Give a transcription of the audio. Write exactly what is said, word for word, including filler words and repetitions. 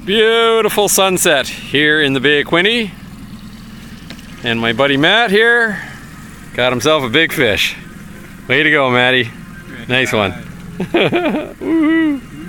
Beautiful sunset here in the Bay of Quinte. And my buddy Matt here got himself a big fish. Way to go, Matty. Nice one. Woohoo.